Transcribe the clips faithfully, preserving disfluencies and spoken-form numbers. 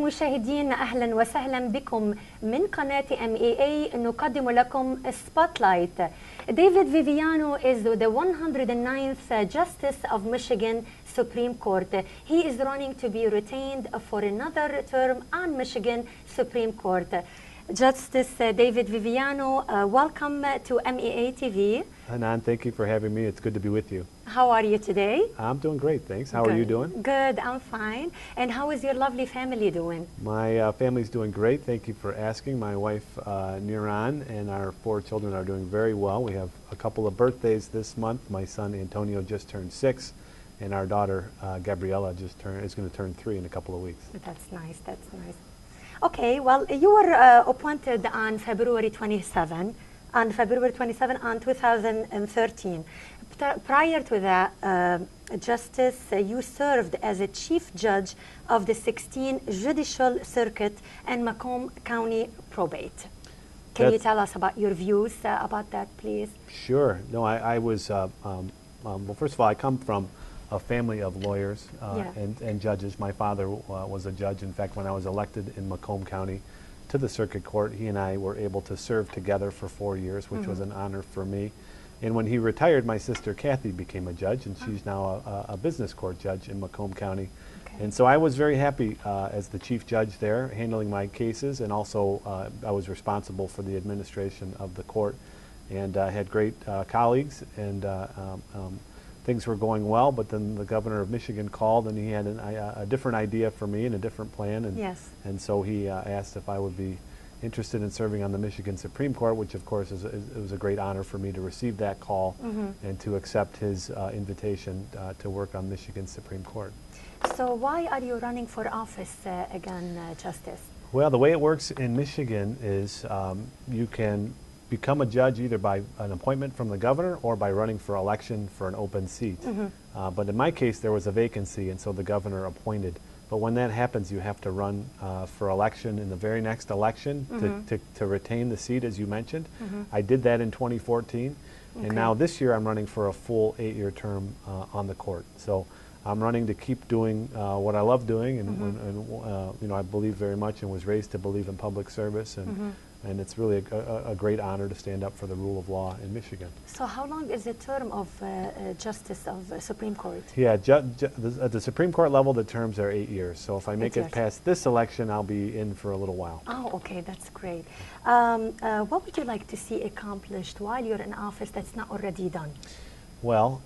مشاهدينا أهلا وسهلا بكم من قناة إم إيه إيه. نقدم لكم Spotlight. David Viviano is the one hundred ninth Justice of Michigan Supreme Court. He is running to be retained for another term on Michigan Supreme Court. Justice David Viviano, uh, welcome to M E A T V. Hanan, thank you for having me. It's good to be with you. How are you today? I'm doing great, thanks. How Good. are you doing? Good, I'm fine. And how is your lovely family doing? My uh, family's doing great. Thank you for asking. My wife, uh, Niran, and our four children are doing very well. We have a couple of birthdays this month. My son, Antonio, just turned six, and our daughter, uh, Gabriella, just turned, is going to turn three in a couple of weeks. That's nice, that's nice. Okay, well, you were uh, appointed on February twenty-seventh, on February twenty-seventh on two thousand thirteen. P- prior to that, uh, Justice, uh, you served as a Chief Judge of the sixteenth Judicial Circuit and Macomb County Probate. Can you That's- tell us about your views uh, about that, please? Sure. No, I, I was, uh, um, um, well, first of all, I come from a family of lawyers uh, Yeah. and, and judges. My father uh, was a judge. In fact, when I was elected in Macomb County to the circuit court, he and I were able to serve together for four years, which was an honor for me. And when he retired, my sister Kathy became a judge, and she's now a, a business court judge in Macomb County. Okay. And so I was very happy uh, as the chief judge there, handling my cases, and also uh, I was responsible for the administration of the court. And I had great uh, colleagues, and uh, um, um, things were going well, but then the governor of Michigan called, and he had an, a, a different idea for me and a different plan. And, Yes. and so he uh, asked if I would be interested in serving on the Michigan Supreme Court, which of course is, is, it was a great honor for me to receive that call and to accept his uh, invitation uh, to work on Michigan Supreme Court. So why are you running for office uh, again, uh, Justice? Well, the way it works in Michigan is um, you can become a judge either by an appointment from the governor or by running for election for an open seat. Uh, but in my case, there was a vacancy, and so the governor appointed. But when that happens, you have to run uh, for election in the very next election to, to, to retain the seat, as you mentioned. I did that in twenty fourteen, and Okay. now this year I'm running for a full eight-year term uh, on the court. So I'm running to keep doing uh, what I love doing, and, and, and uh, you know, I believe very much and was raised to believe in public service, and, and it's really a, a, a great honor to stand up for the rule of law in Michigan. So how long is the term of uh, uh, Justice of uh, Supreme Court? Yeah, ju ju the, at the Supreme Court level, the terms are eight years. So if I make Eight it years. past this election, I'll be in for a little while. Oh, okay, that's great. Um, uh, what would you like to see accomplished while you're in office that's not already done? Well,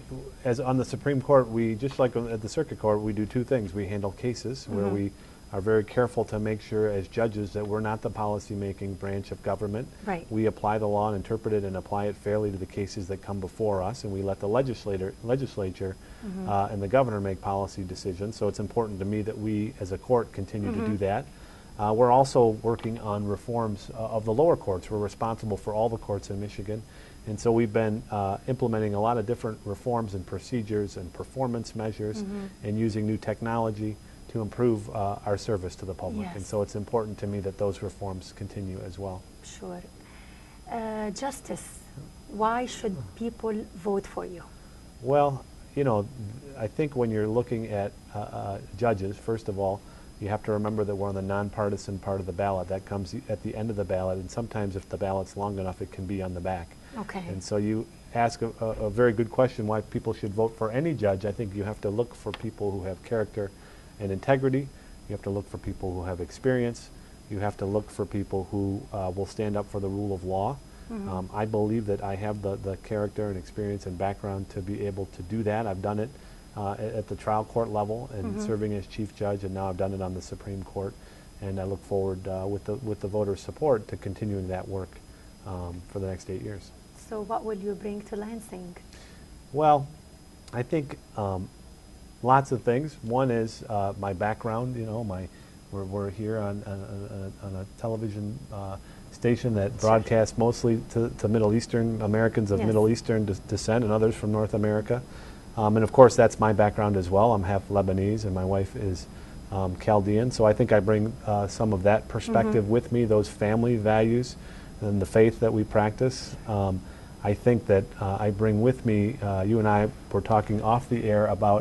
as on the Supreme Court, we, just like at the Circuit Court, we do two things. We handle cases where we are very careful to make sure as judges that we're not the policy-making branch of government. Right. We apply the law and interpret it and apply it fairly to the cases that come before us, and we let the legislator, legislature uh, and the governor make policy decisions. So it's important to me that we, as a court, continue to do that. Uh, we're also working on reforms uh, of the lower courts. We're responsible for all the courts in Michigan. And so we've been uh, implementing a lot of different reforms and procedures and performance measures and using new technology to improve uh, our service to the public. Yes. And so it's important to me that those reforms continue as well. Sure. Uh, Justice, why should people vote for you? Well, you know, I think when you're looking at uh, uh, judges, first of all, you have to remember that we're on the nonpartisan part of the ballot. That comes at the end of the ballot, and sometimes if the ballot's long enough, it can be on the back. Okay. And so you ask a, a, a very good question why people should vote for any judge. I think you have to look for people who have character and integrity. You have to look for people who have experience. You have to look for people who uh, will stand up for the rule of law. Um, I believe that I have the, the character and experience and background to be able to do that. I've done it uh, at, at the trial court level and serving as chief judge, and now I've done it on the Supreme Court. And I look forward uh, with the with the voters' support to continuing that work um, for the next eight years. So what will you bring to Lansing? Well, I think um, lots of things. One is uh, my background. You know, my we're, we're here on, on, on a television uh, station that broadcasts mostly to, to Middle Eastern Americans of Yes. Middle Eastern de descent and others from North America. Um, and of course, that's my background as well. I'm half Lebanese, and my wife is um, Chaldean. So I think I bring uh, some of that perspective with me, those family values and the faith that we practice. Um, I think that uh, I bring with me, uh, you and I were talking off the air about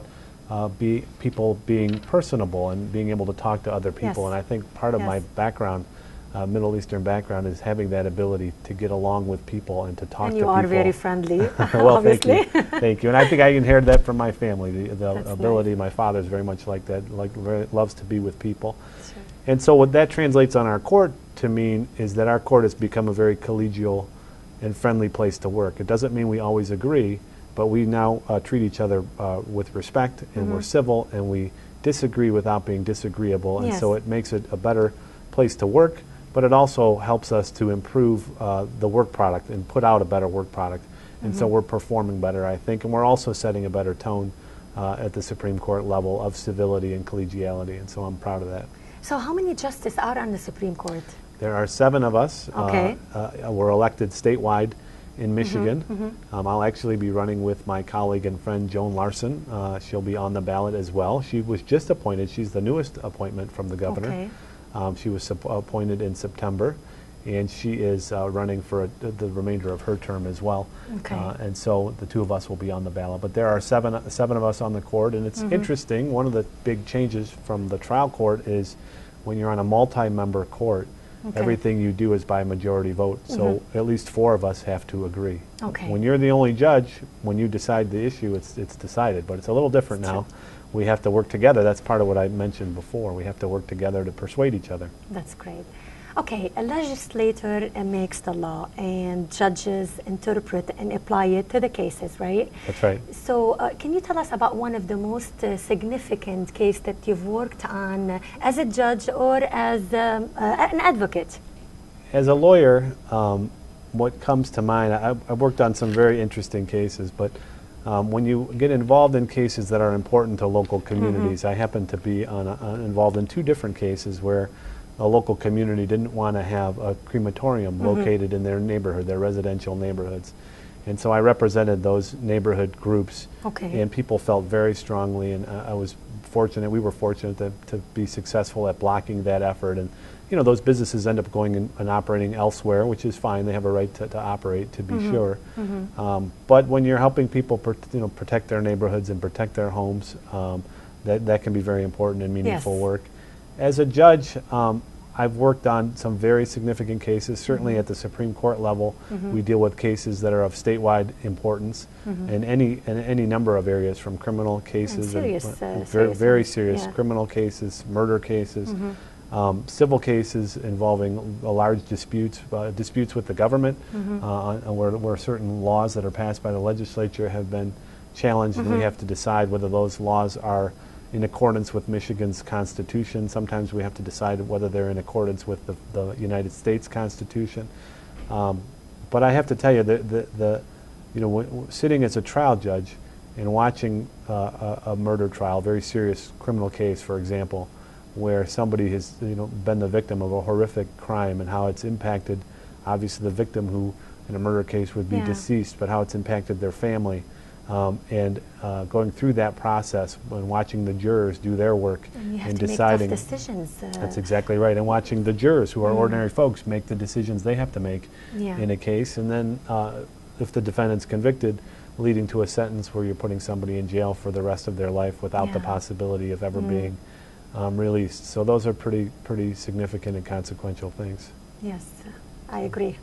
uh, be people being personable and being able to talk to other people. Yes. And I think part of Yes. my background, uh, Middle Eastern background, is having that ability to get along with people and to talk And to you people. are very friendly, Well, thank obviously. you, thank you. And I think I inherited that from my family. The, the That's ability. nice. My father's very much like that. Like very, loves to be with people. Sure. And so what that translates on our court to mean is that our court has become a very collegial and friendly place to work. It doesn't mean we always agree, but we now uh, treat each other uh, with respect, and Mm-hmm. we're civil, and we disagree without being disagreeable. And Yes. so it makes it a better place to work, but it also helps us to improve uh, the work product and put out a better work product. And so we're performing better, I think, and we're also setting a better tone uh, at the Supreme Court level of civility and collegiality, and so I'm proud of that. So how many justices are on the Supreme Court? There are seven of us. Okay. Uh, uh, we're elected statewide in Michigan. Um, I'll actually be running with my colleague and friend Joan Larson. Uh, she'll be on the ballot as well. She was just appointed. She's the newest appointment from the governor. Okay. Um, she was sup- appointed in September, and she is uh, running for a, the remainder of her term as well. Okay. Uh, and so the two of us will be on the ballot. But there are seven, seven of us on the court, and it's interesting. One of the big changes from the trial court is when you're on a multi-member court, Okay. everything you do is by majority vote. So at least four of us have to agree. Okay. When you're the only judge, when you decide the issue, it's it's decided. But it's a little different It's now. true. We have to work together. That's part of what I mentioned before. We have to work together to persuade each other. That's great. Okay, a legislator uh, makes the law, and judges interpret and apply it to the cases, right? That's right. So, uh, can you tell us about one of the most uh, significant case that you've worked on uh, as a judge or as um, uh, an advocate? As a lawyer, um, what comes to mind, I, I've worked on some very interesting cases, but um, when you get involved in cases that are important to local communities, I happen to be on a, uh, involved in two different cases where a local community didn't want to have a crematorium located in their neighborhood, their residential neighborhoods. And so I represented those neighborhood groups, Okay. and people felt very strongly, and uh, I was fortunate, we were fortunate to, to be successful at blocking that effort. And you know, those businesses end up going in, and operating elsewhere, which is fine. They have a right to, to operate, to be sure. Um, but when you're helping people, pro you know, protect their neighborhoods and protect their homes, um, that that can be very important and meaningful Yes. work. As a judge, um, I've worked on some very significant cases. Certainly at the Supreme Court level, we deal with cases that are of statewide importance in any in any number of areas, from criminal cases serious, and, uh, very serious very ones, serious yeah. criminal cases, murder cases. Um, civil cases involving uh, large disputes, uh, disputes with the government, uh, on- on where, where certain laws that are passed by the legislature have been challenged, and we have to decide whether those laws are in accordance with Michigan's Constitution. Sometimes we have to decide whether they're in accordance with the, the United States Constitution. Um, but I have to tell you that the, the, you know, w w sitting as a trial judge and watching uh, a, a murder trial, very serious criminal case, for example, where somebody has, you know, been the victim of a horrific crime, and how it's impacted, obviously the victim, who in a murder case would be Yeah. deceased, but how it's impacted their family, um, and uh, going through that process and watching the jurors do their work And you have and to deciding. make tough decisions. Uh, That's exactly right, and watching the jurors, who are ordinary folks, make the decisions they have to make Yeah. in a case, and then uh, if the defendant's convicted, leading to a sentence where you're putting somebody in jail for the rest of their life without the Yeah. possibility of ever being um, released. So those are pretty pretty significant and consequential things. Yes, I agree.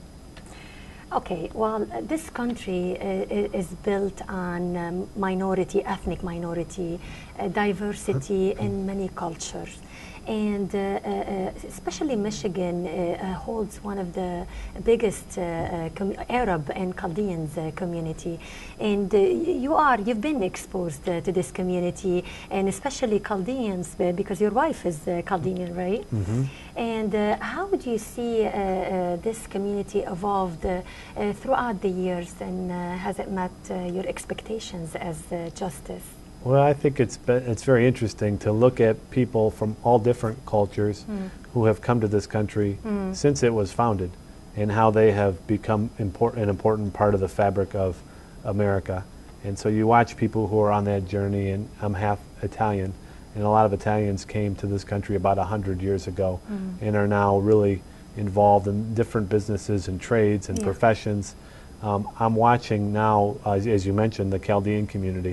Okay, well, uh, this country uh, is built on um, minority, ethnic minority, uh, diversity in many cultures. And uh, uh, especially Michigan uh, uh, holds one of the biggest uh, uh, com Arab and Chaldeans uh, community. And uh, you are, you've been exposed uh, to this community, and especially Chaldeans, uh, because your wife is uh, Chaldean, right? Mm-hmm. And uh, how do you see uh, uh, this community evolved uh, uh, throughout the years, and uh, has it met uh, your expectations as uh, justice? Well, I think it's been, it's very interesting to look at people from all different cultures who have come to this country since it was founded, and how they have become important, an important part of the fabric of America. And so you watch people who are on that journey, and I'm half Italian, and a lot of Italians came to this country about a hundred years ago and are now really involved in different businesses and trades and Yeah. professions. Um, I'm watching now, uh, as, as you mentioned, the Chaldean community,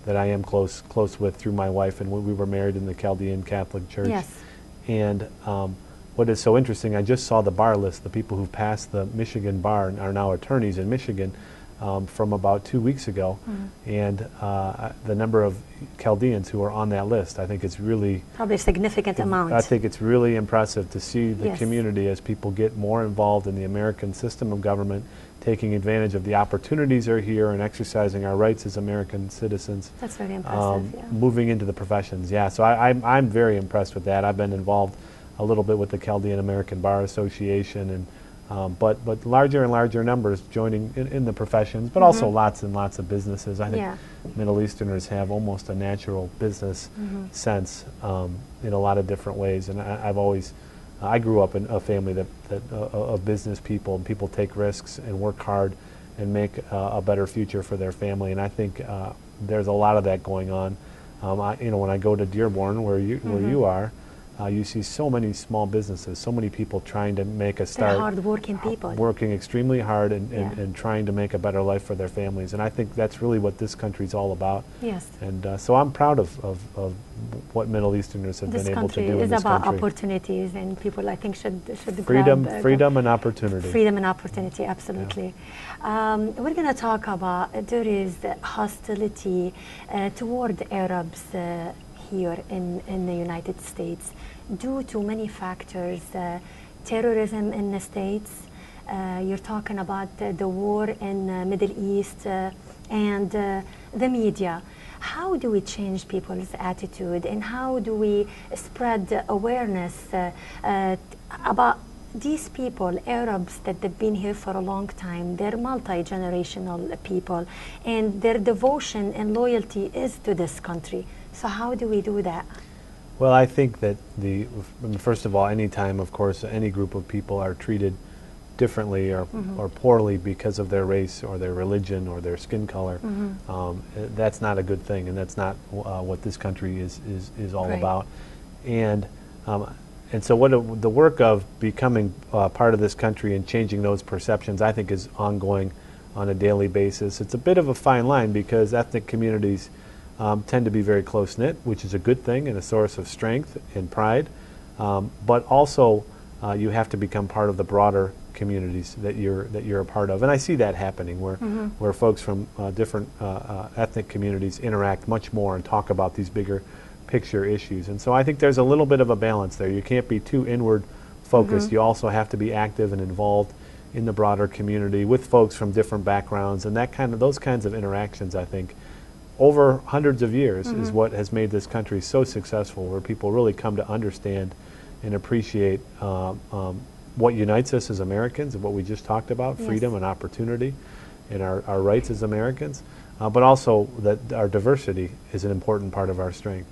that I am close close with through my wife, and we, we were married in the Chaldean Catholic Church. Yes. And um, what is so interesting, I just saw the bar list. The people who've passed the Michigan bar and are now attorneys in Michigan um, from about two weeks ago. Mm-hmm. And uh, the number of Chaldeans who are on that list, I think it's really... Probably a significant it, amount. I think it's really impressive to see the yes. community as people get more involved in the American system of government, taking advantage of the opportunities that are here and exercising our rights as American citizens. That's very impressive, um, yeah. Moving into the professions, yeah. So I, I'm, I'm very impressed with that. I've been involved a little bit with the Chaldean American Bar Association, and um, but but larger and larger numbers joining in, in the professions, but mm-hmm. also lots and lots of businesses. I think yeah. Middle Easterners have almost a natural business mm-hmm. sense um, in a lot of different ways, and I, I've always I grew up in a family that, that uh, of business people, and people take risks and work hard and make uh, a better future for their family. And I think uh, there's a lot of that going on. Um, I, you know, when I go to Dearborn, where you mm-hmm. where you are, uh, you see so many small businesses, so many people trying to make a start. They're hard-working people. Working extremely hard and, and, yeah. and trying to make a better life for their families. And I think that's really what this country's all about. Yes. And uh, so I'm proud of, of, of what Middle Easterners have this been able to do in in this country. This is about country. opportunities, and people, I think, should should freedom, grab, uh, freedom and opportunity. Freedom and opportunity, absolutely. Yeah. Um, we're going to talk about uh, there is hostility uh, toward Arabs uh, here in in the United States due to many factors. Uh, terrorism in the States. Uh, you're talking about uh, the war in the Middle East uh, and uh, the media. How do we change people's attitude, and how do we spread awareness uh, uh, about these people, Arabs that have been here for a long time? They're multi-generational people, and their devotion and loyalty is to this country. So how do we do that? Well, I think that the first of all, any time, of course, any group of people are treated differently or, mm-hmm. or poorly because of their race or their religion or their skin color, mm-hmm. um, that's not a good thing, and that's not uh, what this country is is, is all right. about. And um, and so what a, the work of becoming uh, part of this country and changing those perceptions, I think, is ongoing on a daily basis. It's a bit of a fine line because ethnic communities um, tend to be very close-knit, which is a good thing and a source of strength and pride, um, but also uh, you have to become part of the broader communities that you're that you're a part of, and I see that happening where mm-hmm. where folks from uh, different uh, uh, ethnic communities interact much more and talk about these bigger picture issues. And so I think there's a little bit of a balance there. You can't be too inward focused. Mm-hmm. You also have to be active and involved in the broader community with folks from different backgrounds, and that kind of those kinds of interactions, I think, over hundreds of years mm-hmm. is what has made this country so successful, where people really come to understand and appreciate uh, um, what unites us as Americans and what we just talked about, yes. freedom and opportunity and our, our rights as Americans, uh, but also that our diversity is an important part of our strength.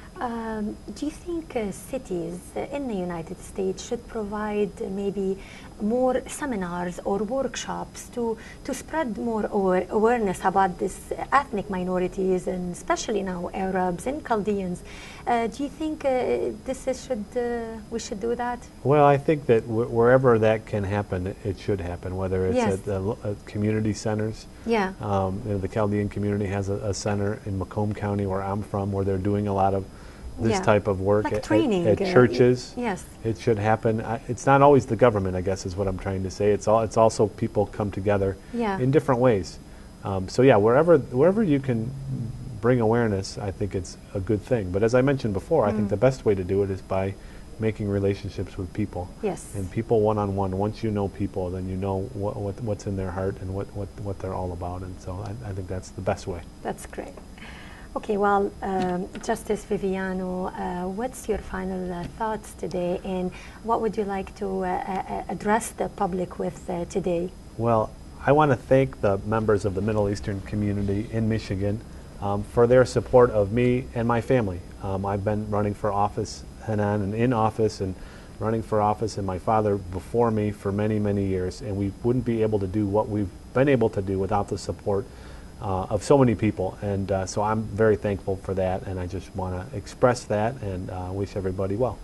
Um, do you think uh, cities uh, in the United States should provide uh, maybe more seminars or workshops to, to spread more aware awareness about this ethnic minorities, and especially now Arabs and Chaldeans? Uh, do you think uh, this is should uh, we should do that? Well, I think that wh wherever that can happen, it should happen, whether it's yes. at the uh, community centers. Yeah. Um, you know, the Chaldean community has a, a center in Macomb County, where I'm from, where they're doing a lot of this yeah. type of work like at, training, at, at uh, churches. Yes, it should happen. I, it's not always the government, I guess, is what I'm trying to say. It's all. It's also people come together yeah. in different ways. Um, so yeah, wherever wherever you can bring awareness, I think it's a good thing. But as I mentioned before, mm. I think the best way to do it is by making relationships with people. Yes. And people one on one. Once you know people, then you know what, what what's in their heart and what what what they're all about. And so I, I think that's the best way. That's great. Okay, well, um, Justice Viviano, uh, what's your final uh, thoughts today, and what would you like to uh, uh, address the public with uh, today? Well, I want to thank the members of the Middle Eastern community in Michigan um, for their support of me and my family. Um, I've been running for office, Hanan, and in office, and running for office, and my father before me for many, many years, and we wouldn't be able to do what we've been able to do without the support Uh, of so many people, and uh, so I'm very thankful for that, and I just want to express that and uh, wish everybody well.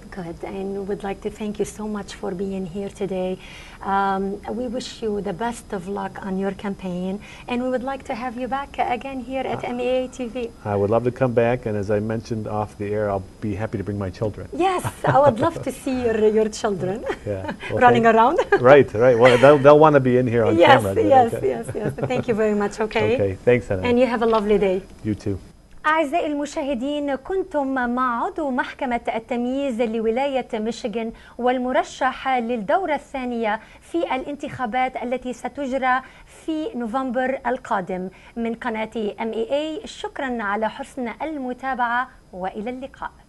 Good, and we would like to thank you so much for being here today. Um, we wish you the best of luck on your campaign, and we would like to have you back again here at M E A T V. I would love to come back, and as I mentioned off the air, I'll be happy to bring my children. Yes, I would love to see your, your children Yeah. Well, running thank- around. Right, right. Well, they'll, they'll want to be in here on yes, camera. but yes, okay. yes, yes. Thank you very much, okay? Okay, thanks, Hannah. And you have a lovely day. You too. أعزائي المشاهدين، كنتم مع عضو محكمة التمييز لولاية ميشيغان والمرشح للدورة الثانية في الانتخابات التي ستجرى في نوفمبر القادم من قناة إم إيه إيه. شكرا على حسن المتابعة وإلى اللقاء.